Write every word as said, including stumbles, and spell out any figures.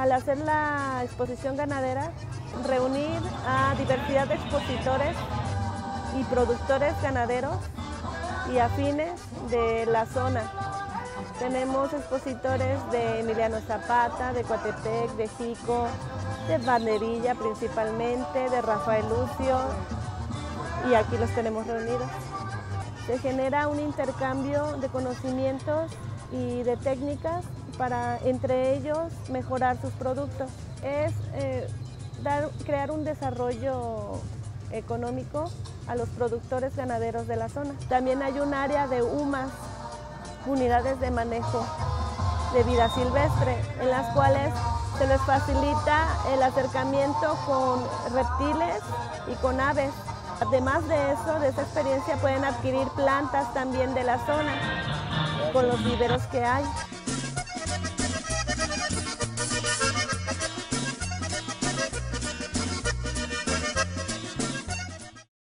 al hacer la exposición ganadera, reunir a diversidad de expositores y productores ganaderos y afines de la zona. Tenemos expositores de Emiliano Zapata, de Coatepec, de Jico, de Banderilla principalmente, de Rafael Lucio, y aquí los tenemos reunidos. Se genera un intercambio de conocimientos y de técnicas para entre ellos mejorar sus productos. Es eh, dar, crear un desarrollo económico a los productores ganaderos de la zona. También hay un área de U M A S, unidades de manejo de vida silvestre, en las cuales se les facilita el acercamiento con reptiles y con aves. Además de eso, de esa experiencia pueden adquirir plantas también de la zona con los viveros que hay.